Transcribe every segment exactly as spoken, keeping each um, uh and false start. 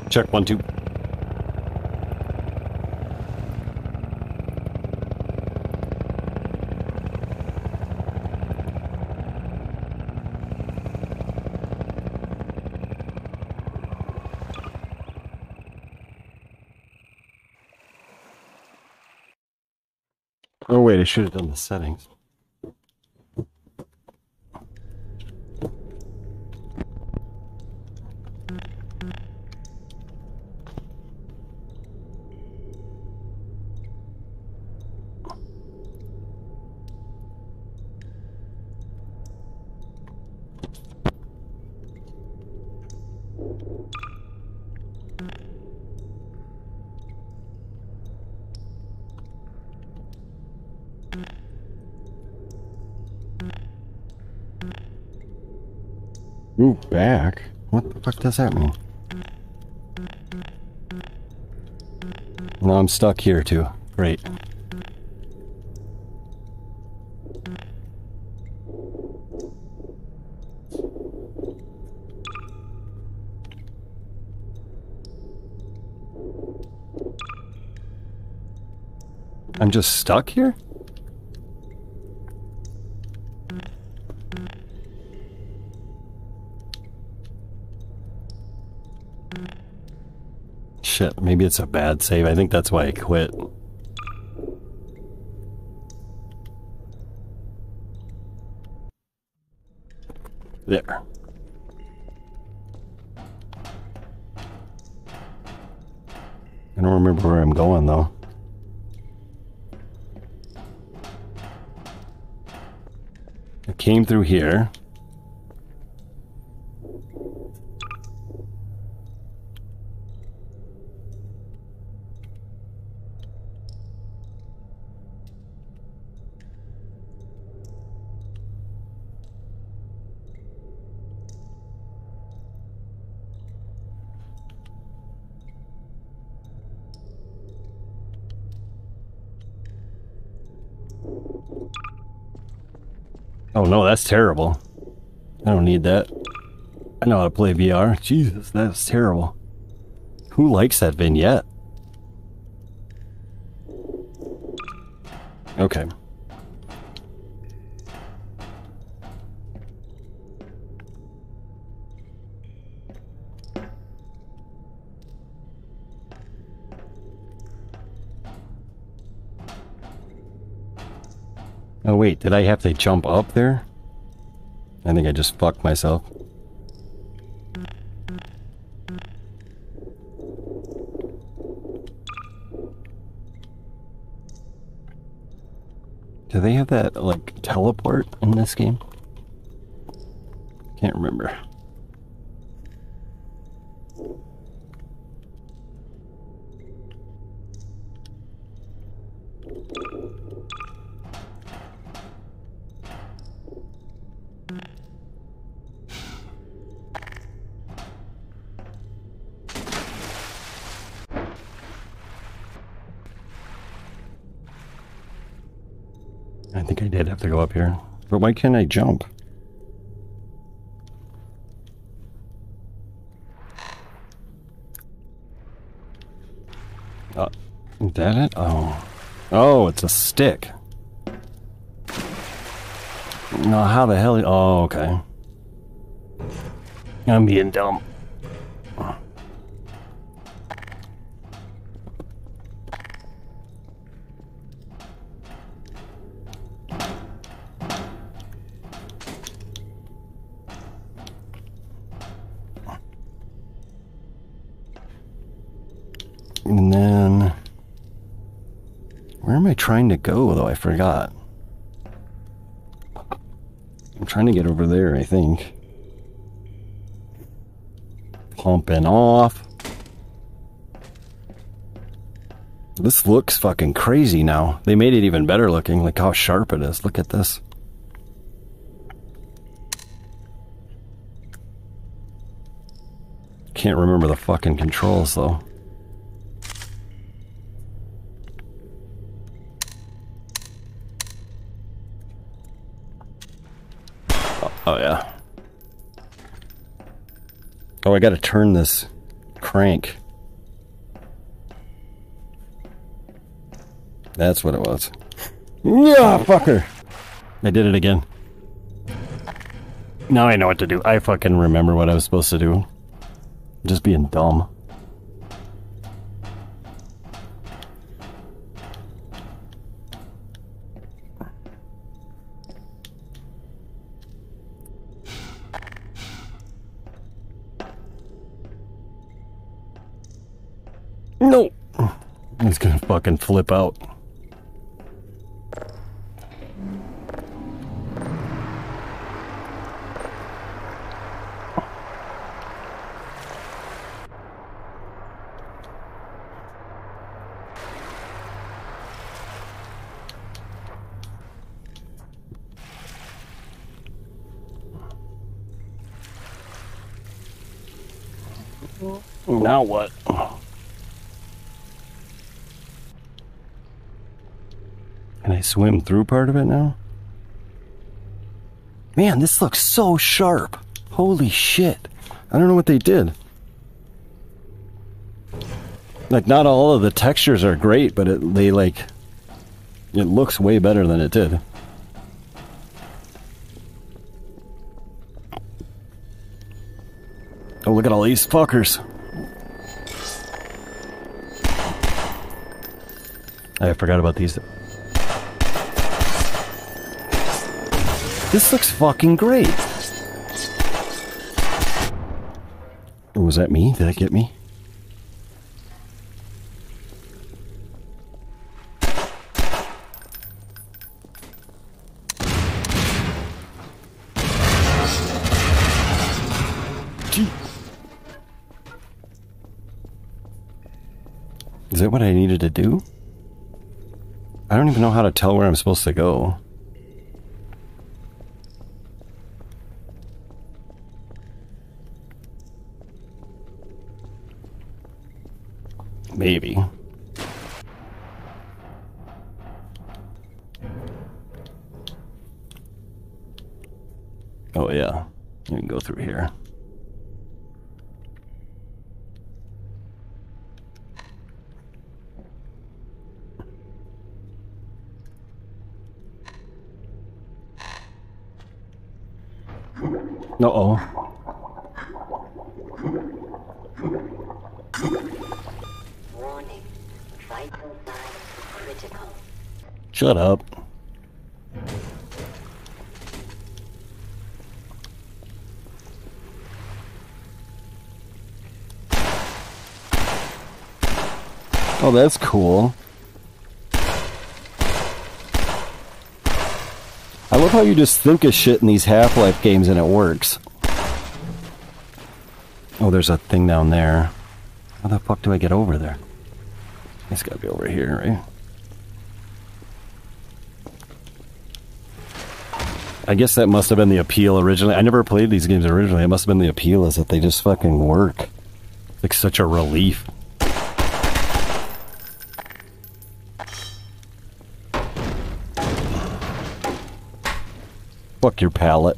Check one, two. Oh wait, I should have done the settings. Ooh, back? What the fuck does that mean? No, I'm stuck here too. Great. I'm just stuck here? Shit, maybe it's a bad save. I think that's why I quit. There. I don't remember where I'm going though. I came through here. Oh no, that's terrible. I don't need that. I know how to play V R. Jesus, that's terrible. Who likes that vignette? Okay. Oh wait, did I have to jump up there? I think I just fucked myself. Do they have that, like, teleport in this game? Can't remember. I think I did have to go up here. But why can't I jump? Uh, is that it? Oh. Oh, it's a stick. No, how the hell? Oh, okay. I'm being dumb. And then, where am I trying to go, though? I forgot. I'm trying to get over there, I think. Pumping off. This looks fucking crazy now. They made it even better looking. Like how sharp it is. Look at this. Can't remember the fucking controls, though. Oh, yeah. Oh, I gotta turn this crank. That's what it was. Yeah, fucker. I did it again. Now I know what to do. I fucking remember what I was supposed to do. Just being dumb. No! He's gonna fucking flip out. Now what? Can I swim through part of it now? Man, this looks so sharp. Holy shit. I don't know what they did. Like, not all of the textures are great, but it, they, like... It looks way better than it did. Oh, look at all these fuckers. I forgot about these. This looks fucking great. Oh, was that me? Did that get me? Gee. Is that what I needed to do? I don't even know how to tell where I'm supposed to go. Maybe. Oh yeah, you can go through here. Uh-oh. Warning. Vital signs critical. Shut up. Oh, that's cool. I love how you just think of shit in these Half-Life games and it works. Oh, there's a thing down there. How the fuck do I get over there? It's gotta be over here, right? I guess that must have been the appeal originally. I never played these games originally. It must have been the appeal is that they just fucking work. Like such a relief. Fuck your palate.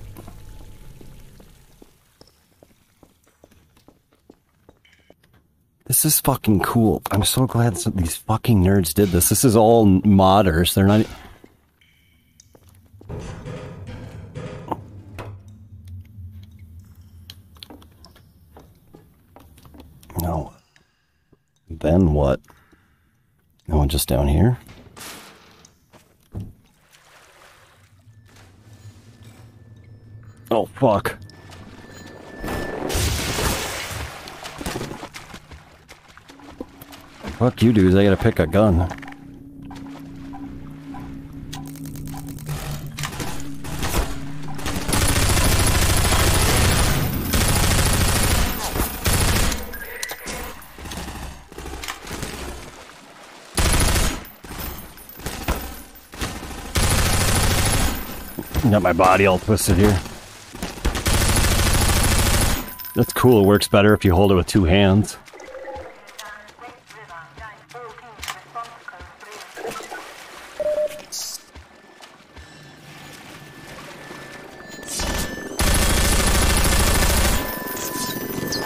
This is fucking cool. I'm so glad that these fucking nerds did this. This is all modders. They're not... No. Then what? No one just down here? Oh, fuck. Fuck you dudes, I gotta pick a gun. Got my body all twisted here. That's cool, it works better if you hold it with two hands.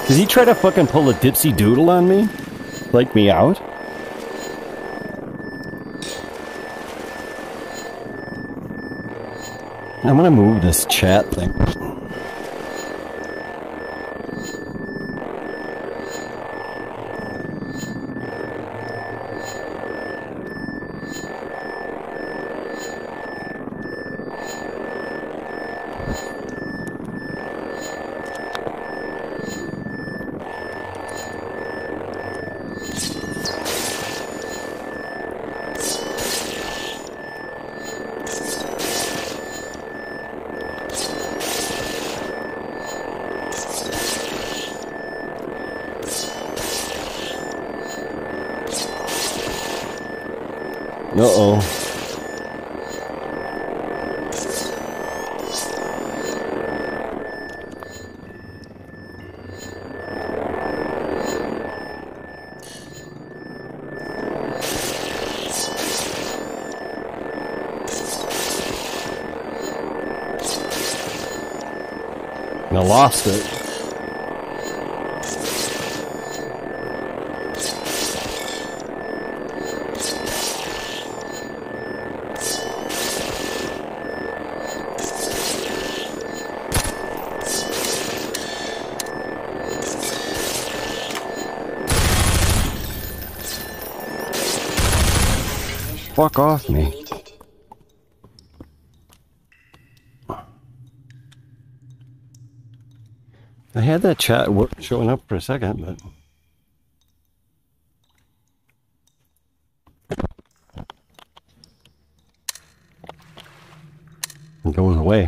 Did he try to fucking pull a dipsy doodle on me? Like me out? I'm gonna move this chat thing. Uh-oh. I lost it. Fuck off me. I had that chat showing up for a second, but it goes away.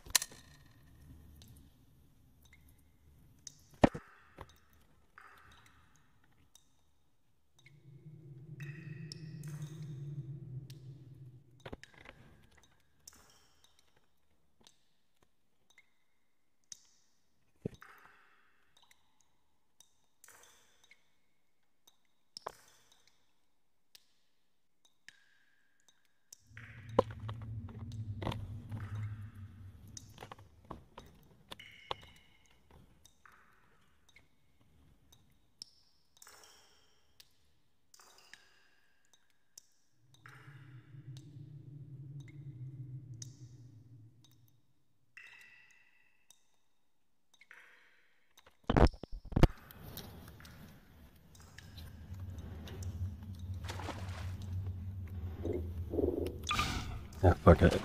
Yeah, fuck it.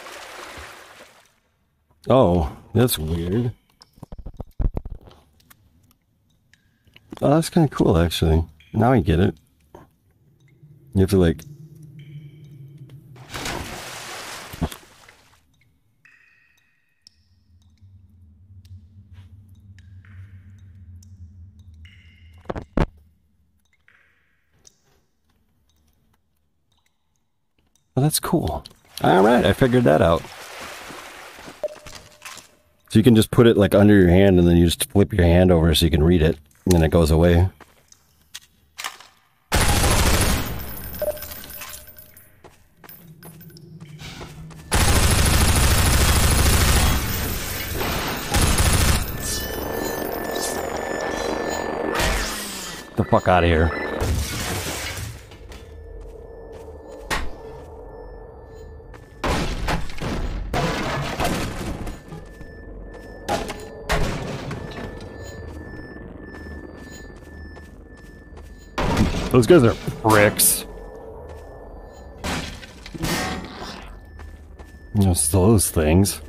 Oh, that's weird. Oh, that's kind of cool, actually. Now I get it. You have to, like... Oh, that's cool. Alright, I figured that out. So you can just put it like under your hand and then you just flip your hand over so you can read it. And then it goes away. Get the fuck out of here. Those guys are bricks. Just those things.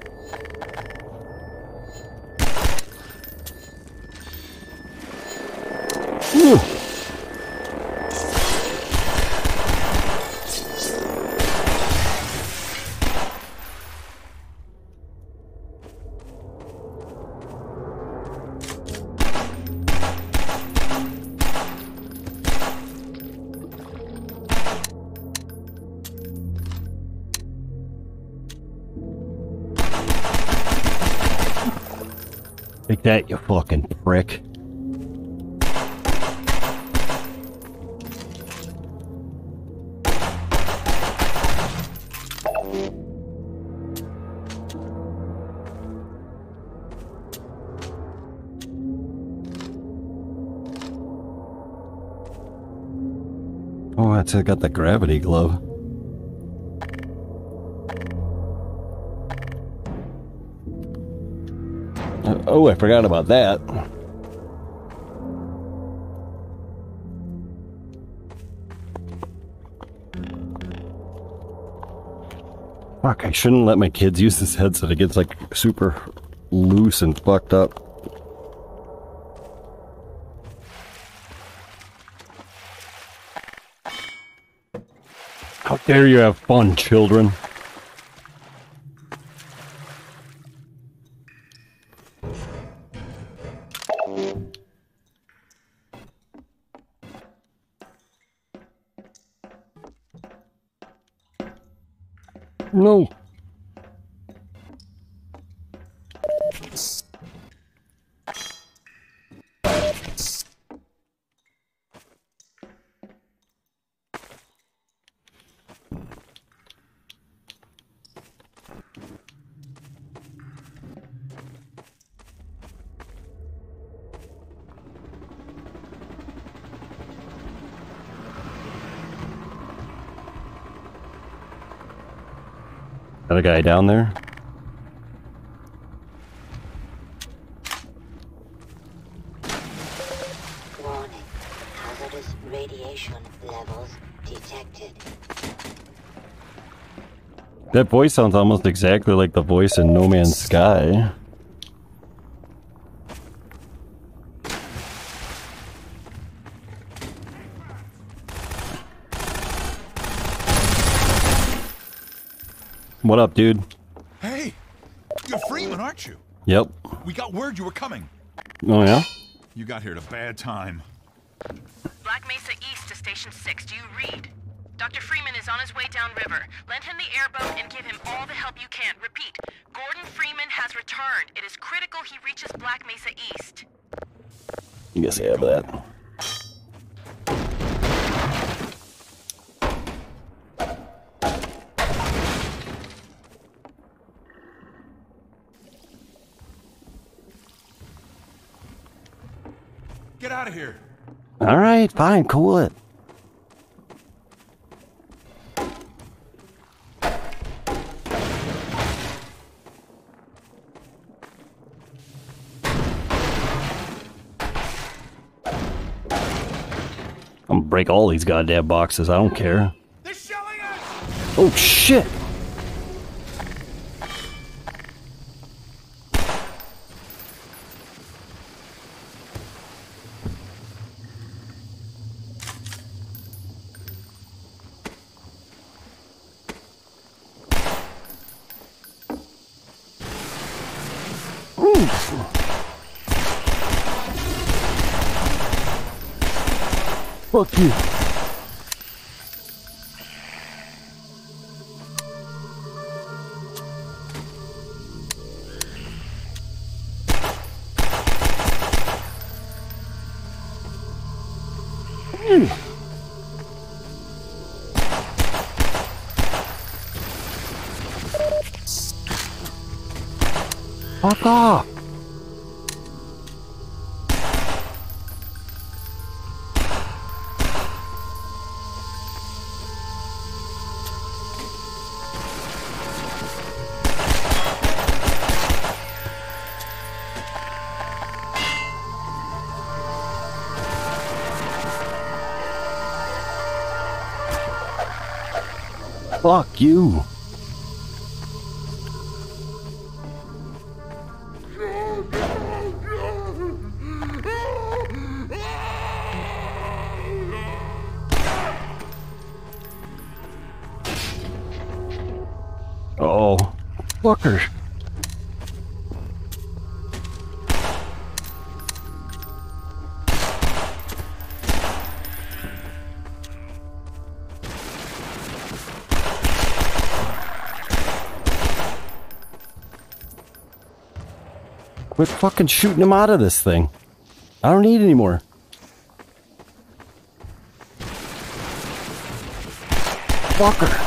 Whew. Take that, you fucking prick. Oh, it's got the gravity glove. Oh, I forgot about that. Fuck, I shouldn't let my kids use this headset. It gets like super loose and fucked up. How dare you have fun, children? No. Got a guy down there? Warning. Hazardous radiation levels detected. That voice sounds almost exactly like the voice in No Man's Sky. What up, dude? Hey, you're Freeman, aren't you? Yep. We got word you were coming. Oh, yeah? You got here at a bad time. Black Mesa East to Station six. Do you read? Doctor Freeman is on his way downriver. Lend him the airboat and give him all the help you can. Repeat, Gordon Freeman has returned. It is critical he reaches Black Mesa East. You guys have that. Get out of here. All right, fine, cool it. I'm gonna break all these goddamn boxes. I don't care. They're shelling us! Oh shit! Fuck you. Mm. Fuck off. Fuck you. Oh, fuckers. Quit fucking shooting him out of this thing. I don't need any more. Fucker.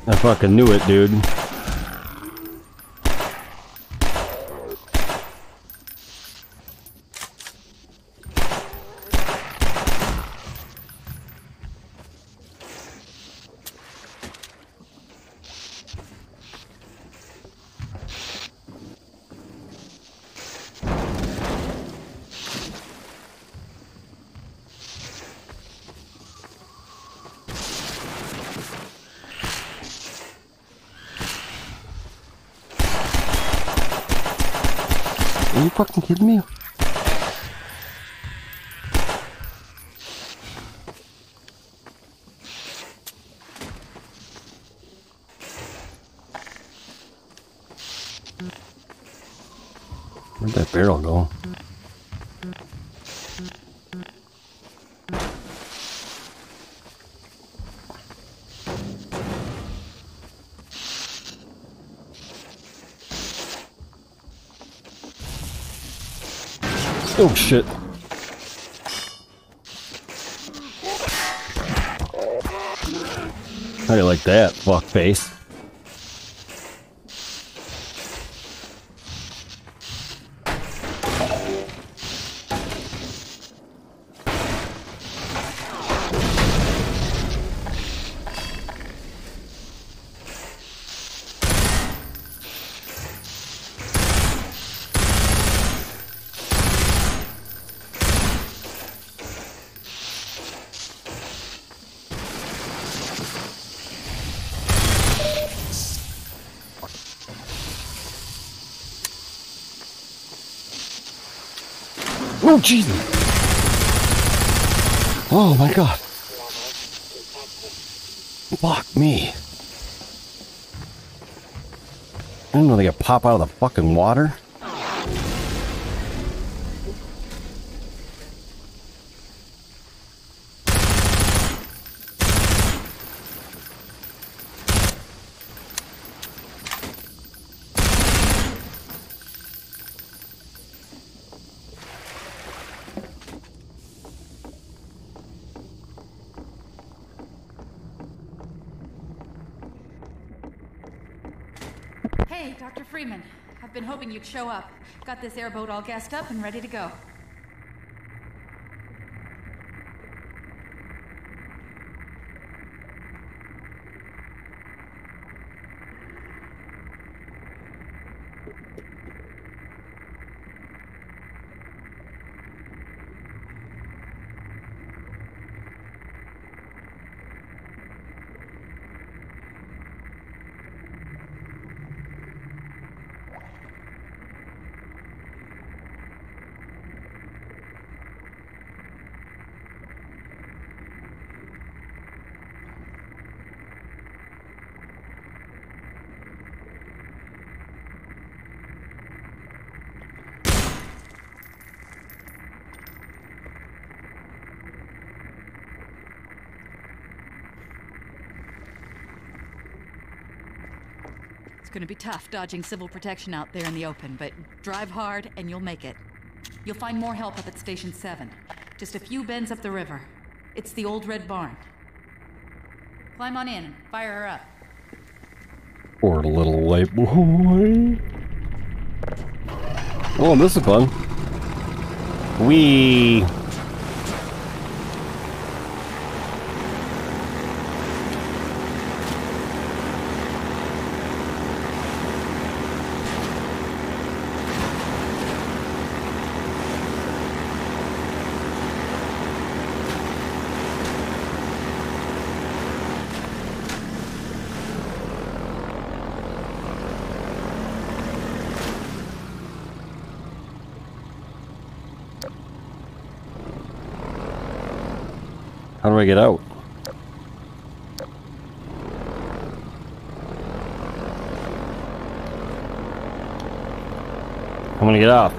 I fucking knew it, dude. Are you fucking kidding me? Where'd that barrel go? Oh shit. How do you like that, fuck face? Oh, Jesus! Oh my god! Fuck me! I didn't know they could pop out of the fucking water. Hey, Doctor Freeman. I've been hoping you'd show up. Got this airboat all gassed up and ready to go. It's gonna be tough dodging civil protection out there in the open, but drive hard and you'll make it. You'll find more help up at Station seven. Just a few bends up the river. It's the old red barn. Climb on in. Fire her up. Poor little white boy. Oh, this is fun. Wee. How do I get out? I'm gonna get off.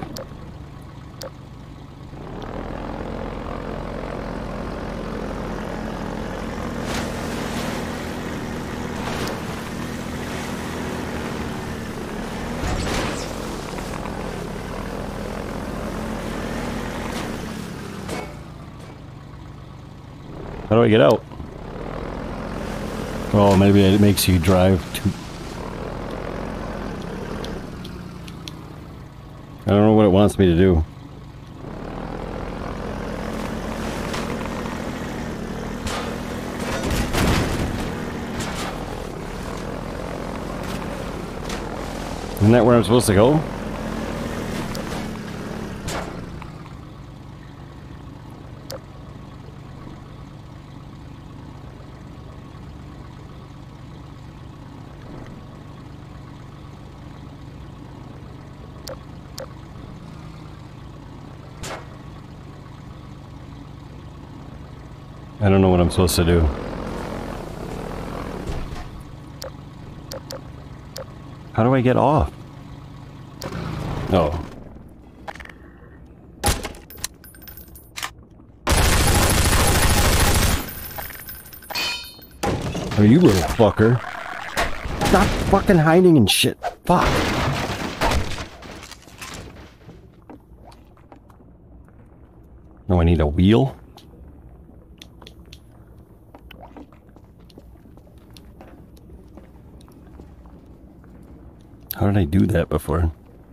How do I get out? Oh, maybe it makes you drive too... I don't know what it wants me to do. Isn't that where I'm supposed to go? I don't know what I'm supposed to do. How do I get off? Oh. Oh, you little fucker. Stop fucking hiding and shit. Fuck. No, I need a wheel. How did I do that before?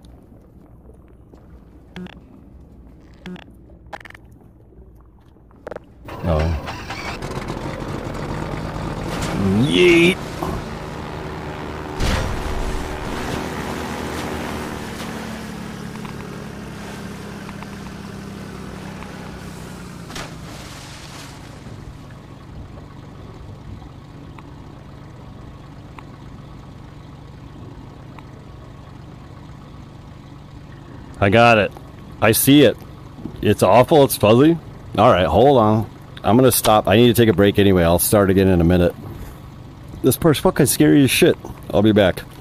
Oh. Yeet! I got it. I see it. It's awful. It's fuzzy. Alright, hold on. I'm gonna stop. I need to take a break anyway. I'll start again in a minute. This part's fucking scary as shit. I'll be back.